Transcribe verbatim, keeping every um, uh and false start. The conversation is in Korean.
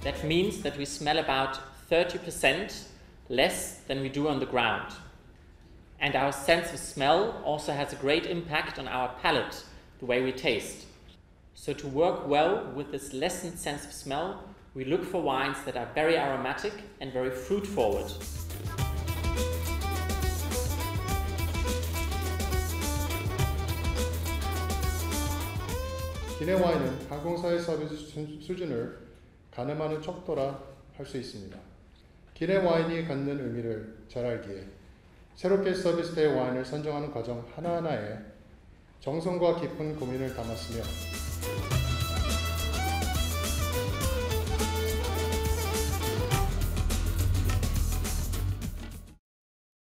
That means that we smell about thirty percent less than we do on the ground. And our sense of smell also has a great impact on our palate, the way we taste. So to work well with this lessened sense of smell, we look for wines that are very aromatic and very fruit forward. 기내 와인은 항공사의 서비스 수준을 가늠하는 척도라 할 수 있습니다. 기내 와인이 갖는 의미를 잘 알기에 새롭게 서비스될 와인을 선정하는 과정 하나하나에 정성과 깊은 고민을 담았으며